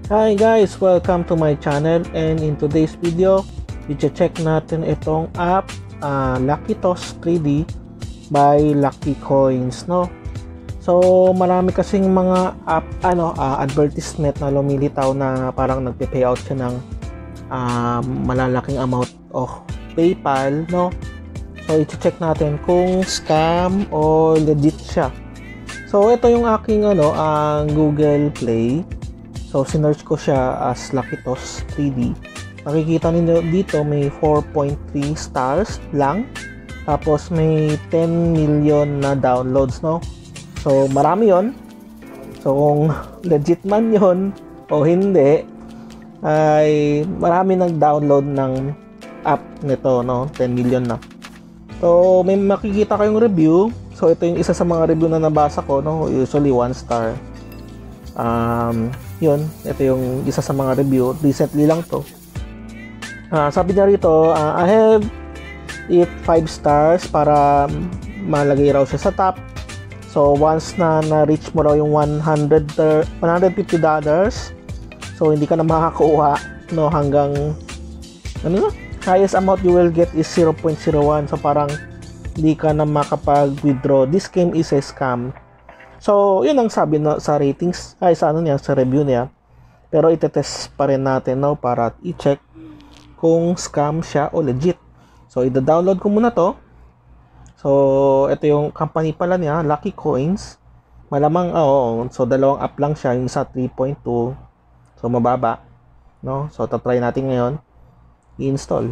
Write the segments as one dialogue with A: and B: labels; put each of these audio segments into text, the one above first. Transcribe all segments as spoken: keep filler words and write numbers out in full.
A: Hi guys! Welcome to my channel, and in today's video, i-check natin itong app, uh, Lucky Toss three D by Lucky Coins, no? So, marami kasing mga app, ano, uh, advertisement na lumilitaw na parang nagpe-payout siya ng uh, malalaking amount of PayPal, no? So, i-check natin kung scam o legit siya. So, ito yung aking ano, ang uh, Google Play. So, sinearch ko siya as Lucky Toss three D. Makikita niyo dito may four point three stars lang. Tapos may ten million na downloads, no? So, marami yon. So, kung legit man yon o hindi, ay marami nag-download ng app nito, no? ten million na. So, may makikita kayong review. So, ito yung isa sa mga review na nabasa ko, no? Usually one star. Um, yun, ito yung isa sa mga review. Recently lang to. Uh, sabi niya rito, uh, I have it five stars para malagay raw siya sa top. So, once na na-reach mo raw yung one hundred, one hundred fifty dollars, so hindi ka na makakuha, no, hanggang ano na? Highest amount you will get is zero point zero one. So, parang hindi ka na makapag-withdraw. This game is a scam. So, yun ang sabi na sa ratings, ay sa ano niya, sa review niya. Pero itetest pa rin natin, no, para i-check kung scam siya o legit. So, i-download ko muna to. So, ito yung company pala niya, Lucky Coins. Malamang, oo, oh, so dalawang app lang siya, yung isa three point two. So, mababa, no? So, tatry natin ngayon i-install.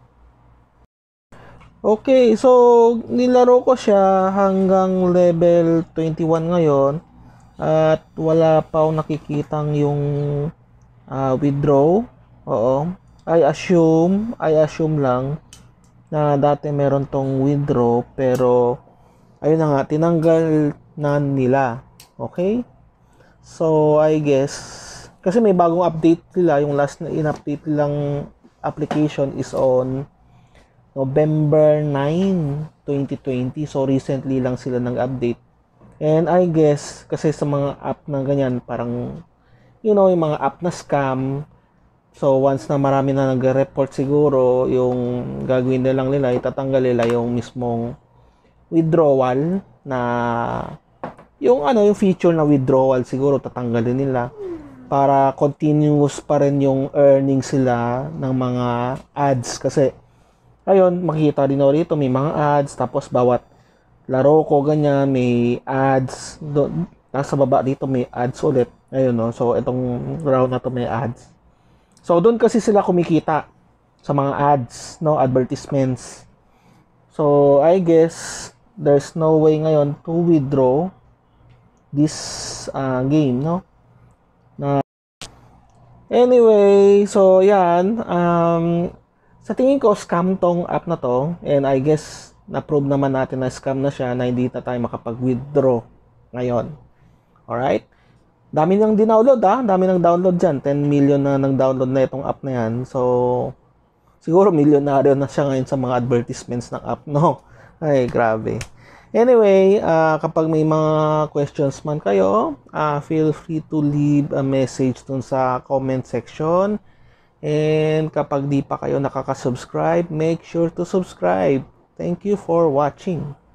A: Okay, so nilaro ko siya hanggang level twenty-one ngayon at wala pa akong nakikitang yung uh, withdraw. Oo. I assume, I assume lang na dati meron tong withdraw, pero ayun na nga, tinanggal na nila. Okay? So, I guess kasi may bagong update nila, yung last na in-update lang application is on November ninth, twenty twenty. So, recently lang sila nag-update. And I guess, kasi sa mga app na ganyan, parang, you know, yung mga app na scam. So, once na marami na nag-report siguro, yung gagawin na lang nila, itatanggal nila yung mismong withdrawal na, yung ano, yung feature na withdrawal siguro, tatanggalin nila para continuous pa rin yung earnings sila ng mga ads. Kasi, ayun, makikita din rito may mga ads, tapos bawat laro ko ganyan may ads. Do, nasa baba dito may ads ulit. Ayun, no. So itong round na to may ads. So doon kasi sila kumikita sa mga ads, no, advertisements. So I guess there's no way ngayon to withdraw this uh, game, no. Na anyway, so yan, um sa tingin ko, scam tong app na to. And I guess, na-prove naman natin na scam na siya, na hindi na tayo makapag-withdraw ngayon. Alright? Dami nang dinownload, ha? Dami nang download dyan. ten million na nang download na itong app na yan. So, siguro milyonaryo na siya ngayon sa mga advertisements ng app, no? Ay, grabe. Anyway, uh, kapag may mga questions man kayo, uh, feel free to leave a message dun sa comment section. And kapag di pa kayo nakaka-subscribe, make sure to subscribe. Thank you for watching.